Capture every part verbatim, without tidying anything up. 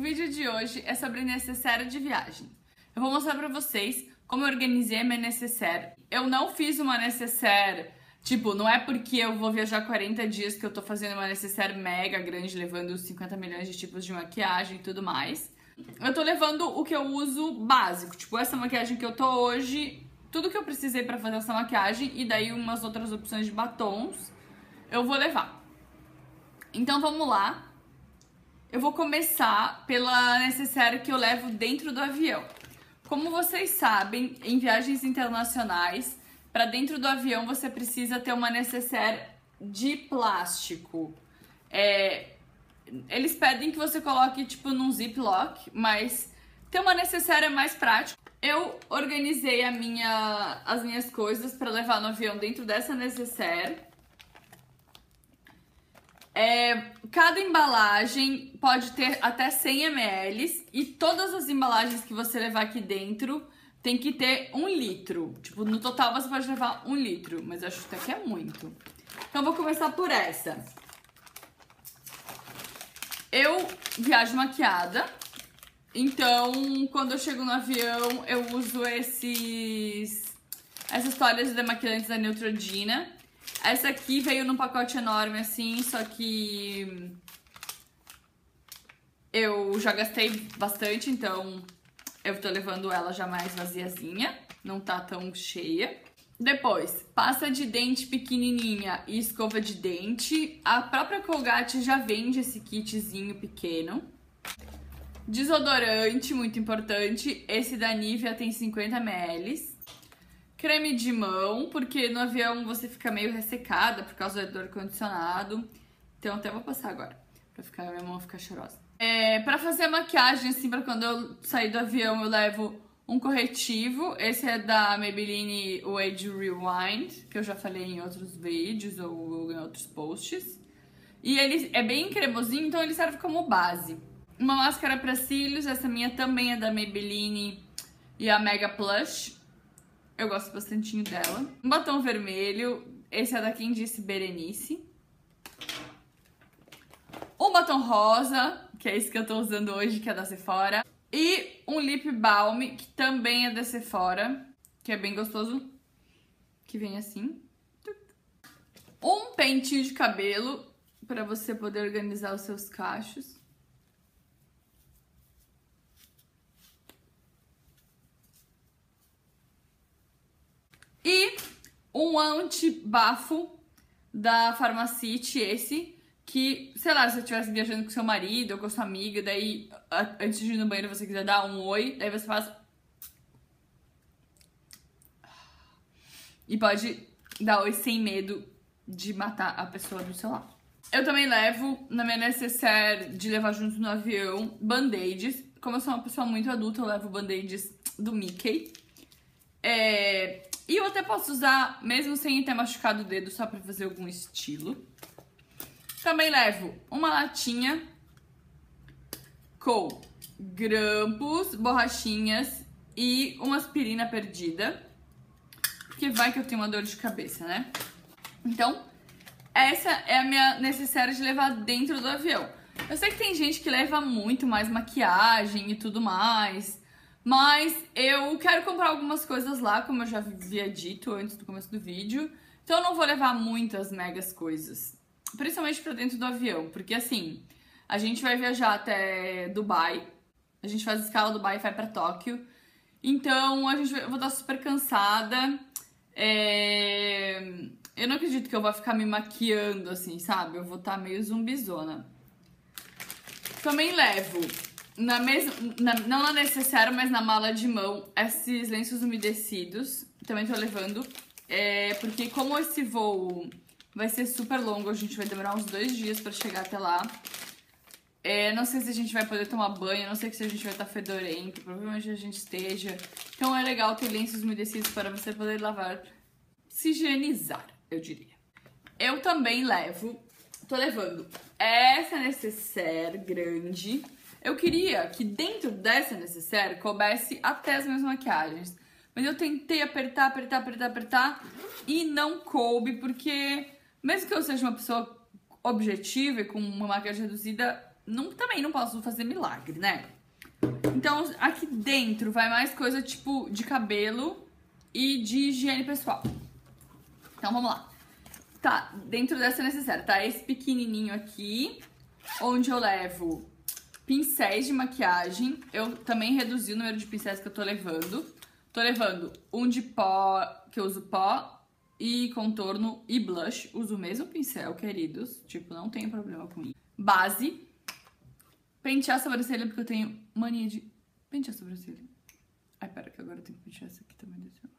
vídeo de hoje é sobre necessaire de viagem. Eu vou mostrar pra vocês como eu organizei a minha necessaire. Eu não fiz uma necessaire, tipo, não é porque eu vou viajar quarenta dias que eu tô fazendo uma necessaire mega grande, levando cinquenta milhões de tipos de maquiagem e tudo mais. Eu tô levando o que eu uso básico, tipo, essa maquiagem que eu tô hoje, tudo que eu precisei pra fazer essa maquiagem e daí umas outras opções de batons eu vou levar. Então vamos lá. Eu vou começar pela necessaire que eu levo dentro do avião. Como vocês sabem, em viagens internacionais, para dentro do avião você precisa ter uma necessaire de plástico. É, eles pedem que você coloque tipo num ziplock, mas ter uma necessaire é mais prático. Eu organizei a minha, as minhas coisas para levar no avião dentro dessa necessaire. É, cada embalagem pode ter até cem mililitros e todas as embalagens que você levar aqui dentro tem que ter um litro. Tipo, no total você pode levar um litro, mas eu acho até que é muito. Então eu vou começar por essa. Eu viajo maquiada, então quando eu chego no avião eu uso esses, essas toalhas demaquilantes da Neutrogena. Essa aqui veio num pacote enorme assim, só que eu já gastei bastante, então eu tô levando ela já mais vaziazinha, não tá tão cheia. Depois, pasta de dente pequenininha e escova de dente. A própria Colgate já vende esse kitzinho pequeno. Desodorante, muito importante, esse da Nivea tem cinquenta mililitros. Creme de mão, porque no avião você fica meio ressecada por causa do ar-condicionado. Então até vou passar agora, pra ficar, minha mão ficar cheirosa. É, pra fazer a maquiagem, assim, pra quando eu sair do avião, eu levo um corretivo. Esse é da Maybelline Age Rewind, que eu já falei em outros vídeos ou em outros posts. E ele é bem cremosinho, então ele serve como base. Uma máscara pra cílios, essa minha também é da Maybelline e a Mega Plush. Eu gosto bastante dela. Um batom vermelho. Esse é da Quem Disse Berenice. Um batom rosa, que é esse que eu tô usando hoje, que é da Sephora. E um lip balm, que também é da Sephora, que é bem gostoso. Que vem assim. Um pentinho de cabelo, pra você poder organizar os seus cachos. E um anti-bafo da Pharmacite, esse, que, sei lá, se você estivesse viajando com seu marido ou com sua amiga, daí antes de ir no banheiro você quiser dar um oi, daí você faz... E pode dar oi sem medo de matar a pessoa do seu lado. Eu também levo, na minha necessaire de levar junto no avião, band-aids. Como eu sou uma pessoa muito adulta, eu levo band-aids do Mickey. É... E eu até posso usar, mesmo sem ter machucado o dedo, só pra fazer algum estilo. Também levo uma latinha com grampos, borrachinhas e uma aspirina perdida. Porque vai que eu tenho uma dor de cabeça, né? Então, essa é a minha necessaire de levar dentro do avião. Eu sei que tem gente que leva muito mais maquiagem e tudo mais... Mas eu quero comprar algumas coisas lá, como eu já havia dito antes do começo do vídeo. Então eu não vou levar muitas megas coisas. Principalmente pra dentro do avião. Porque assim, a gente vai viajar até Dubai. A gente faz escala Dubai e vai pra Tóquio. Então a gente vai, eu vou estar super cansada. É... Eu não acredito que eu vou ficar me maquiando assim, sabe? Eu vou estar meio zumbizona. Também levo... Na mesma, na, não na necessaire, mas na mala de mão, esses lenços umedecidos. Também tô levando. É, porque como esse voo vai ser super longo, a gente vai demorar uns dois dias pra chegar até lá. É, não sei se a gente vai poder tomar banho, não sei se a gente vai estar fedorento, provavelmente a gente esteja. Então é legal ter lenços umedecidos para você poder lavar, se higienizar, eu diria. Eu também levo, tô levando essa necessaire grande. Eu queria que dentro dessa necessaire coubesse até as minhas maquiagens. Mas eu tentei apertar, apertar, apertar, apertar e não coube, porque mesmo que eu seja uma pessoa objetiva e com uma maquiagem reduzida, não, também não posso fazer milagre, né? Então, aqui dentro vai mais coisa tipo de cabelo e de higiene pessoal. Então, vamos lá. Tá, dentro dessa necessária, tá esse pequenininho aqui, onde eu levo pincéis de maquiagem. Eu também reduzi o número de pincéis que eu tô levando. Tô levando um de pó, que eu uso pó, e contorno e blush. Uso o mesmo pincel, queridos. Tipo, não tenho problema com isso. Base. Pentear a sobrancelha, porque eu tenho mania de pentear a sobrancelha. Ai, pera, que agora eu tenho que pentear essa aqui também desse lado.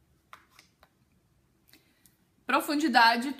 Profundidade.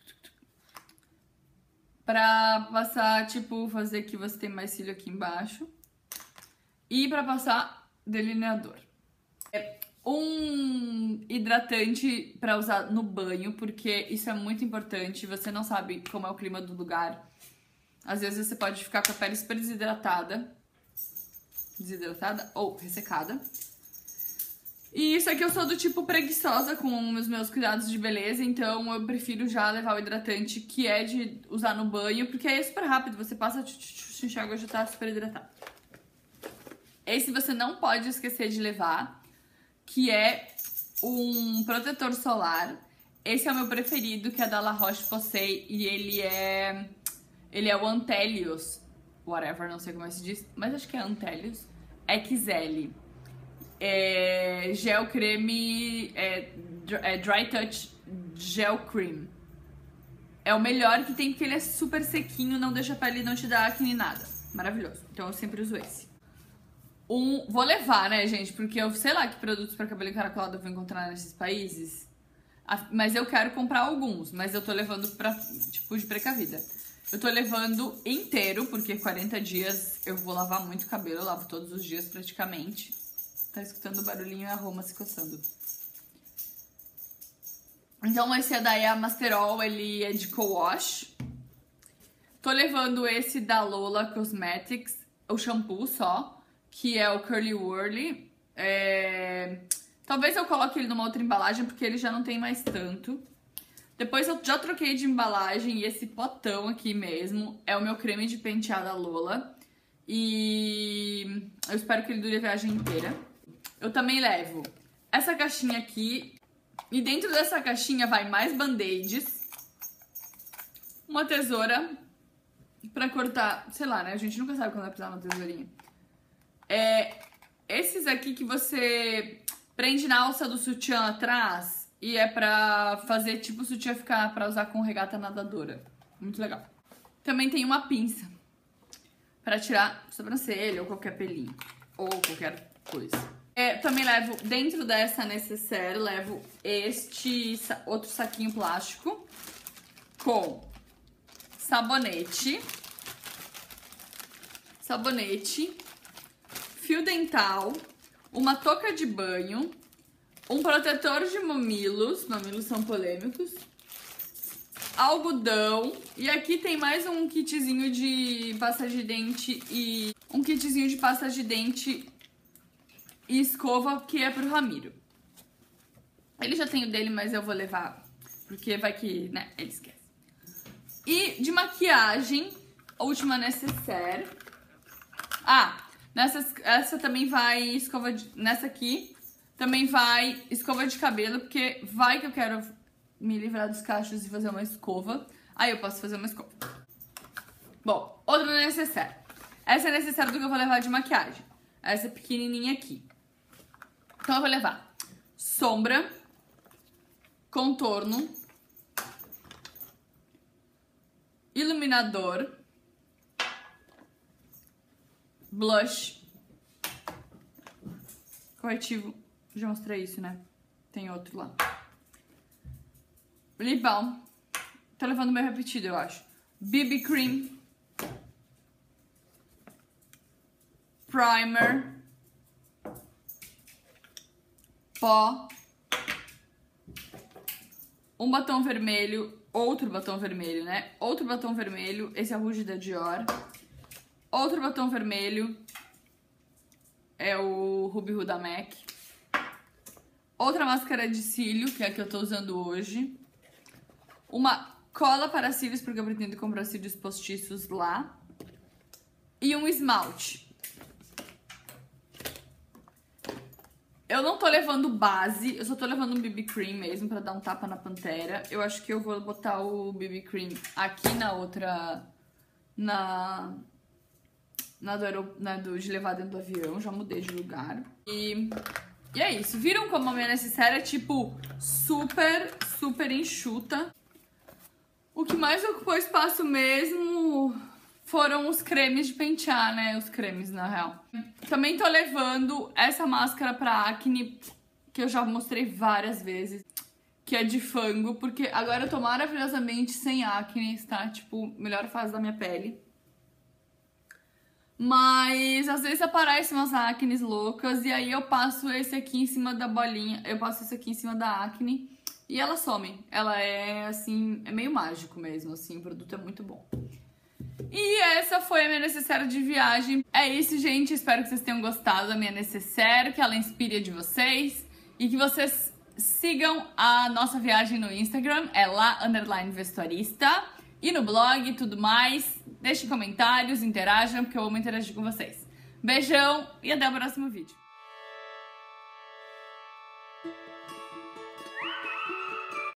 Pra passar, tipo, fazer que você tem mais cílio aqui embaixo. E pra passar delineador. É um hidratante pra usar no banho, porque isso é muito importante. Você não sabe como é o clima do lugar. Às vezes você pode ficar com a pele super desidratada. Desidratada ou ressecada. E isso aqui eu sou do tipo preguiçosa com os meus cuidados de beleza, então eu prefiro já levar o hidratante que é de usar no banho, porque aí é super rápido, você passa, enxágua, já tá super hidratado. Esse você não pode esquecer de levar, que é um protetor solar. Esse é o meu preferido, que é da La Roche-Posay, e ele é... Ele é o Antelios, whatever, não sei como é que se diz, mas acho que é Antelios, X L. É gel creme, é, é Dry Touch Gel Cream. É o melhor que tem, porque ele é super sequinho, não deixa a pele, não te dá acne, nada. Maravilhoso. Então eu sempre uso esse. Um, vou levar, né, gente, porque eu sei lá que produtos para cabelo encaracolado eu vou encontrar nesses países. Mas eu quero comprar alguns, mas eu tô levando pra, tipo, de precavida. Eu tô levando inteiro, porque quarenta dias eu vou lavar muito cabelo, eu lavo todos os dias praticamente. Tá escutando o barulhinho e a Roma se coçando. Então esse é da Ea Masterol, ele é de co-wash. Tô levando esse da Lola Cosmetics, o shampoo só, que é o Curly Wurly. É... Talvez eu coloque ele numa outra embalagem, porque ele já não tem mais tanto. Depois eu já troquei de embalagem e esse potão aqui mesmo é o meu creme de pentear da Lola. E eu espero que ele dure a viagem inteira. Eu também levo essa caixinha aqui. E dentro dessa caixinha vai mais band-aids. Uma tesoura pra cortar, sei lá, né? A gente nunca sabe quando vai precisar de uma tesourinha. É, esses aqui que você prende na alça do sutiã atrás. E é pra fazer tipo o sutiã ficar pra usar com regata nadadora. Muito legal. Também tem uma pinça pra tirar sobrancelha ou qualquer pelinho. Ou qualquer coisa. É, também levo, dentro dessa necessaire, levo este outro saquinho plástico com sabonete. Sabonete. Fio dental. Uma touca de banho. Um protetor de mamilos, mamilos são polêmicos, algodão, e aqui tem mais um kitzinho de pasta de dente e um kitzinho de pasta de dente e escova que é pro Ramiro. Ele já tem o dele, mas eu vou levar, porque vai que, né, ele esquece. E de maquiagem, a última necessaire. Ah, nessa, essa também vai escova de, nessa aqui. Também vai escova de cabelo, porque vai que eu quero me livrar dos cachos e fazer uma escova. Aí eu posso fazer uma escova. Bom, outra necessaire. Essa é necessária do que eu vou levar de maquiagem. Essa pequenininha aqui. Então eu vou levar sombra, contorno, iluminador, blush, corretivo. Já mostrei isso, né? Tem outro lá. Lip balm. Tô levando meio repetido, eu acho. B B cream. Primer. Pó. Um batom vermelho. Outro batom vermelho, né? Outro batom vermelho. Esse é o Rouge da Dior. Outro batom vermelho. É o Ruby Huda MAC. Outra máscara de cílio, que é a que eu tô usando hoje. Uma cola para cílios, porque eu pretendo comprar cílios postiços lá. e um esmalte. Eu não tô levando base, eu só tô levando um B B Cream mesmo pra dar um tapa na pantera. Eu acho que eu vou botar o B B Cream aqui na outra... Na... Na do, aero, na do de levar dentro do avião, já mudei de lugar. E... E é isso. Viram como a minha necessaire é, tipo, super, super enxuta. O que mais ocupou espaço mesmo foram os cremes de pentear, né? Os cremes, na real. Também tô levando essa máscara pra acne, que eu já mostrei várias vezes, que é de fango, porque agora eu tô maravilhosamente sem acne, tá? Tipo, melhor fase da minha pele. Mas às vezes aparecem umas acnes loucas e aí eu passo esse aqui em cima da bolinha, eu passo esse aqui em cima da acne e ela some. Ela é assim, é meio mágico mesmo, assim, o produto é muito bom. E essa foi a minha necessaire de viagem. É isso, gente, espero que vocês tenham gostado da minha necessaire, que ela inspire a de vocês e que vocês sigam a nossa viagem no Instagram, é lá, underline vestuarista, e no blog e tudo mais. Deixem comentários, interajam, porque eu amo interagir com vocês. Beijão e até o próximo vídeo.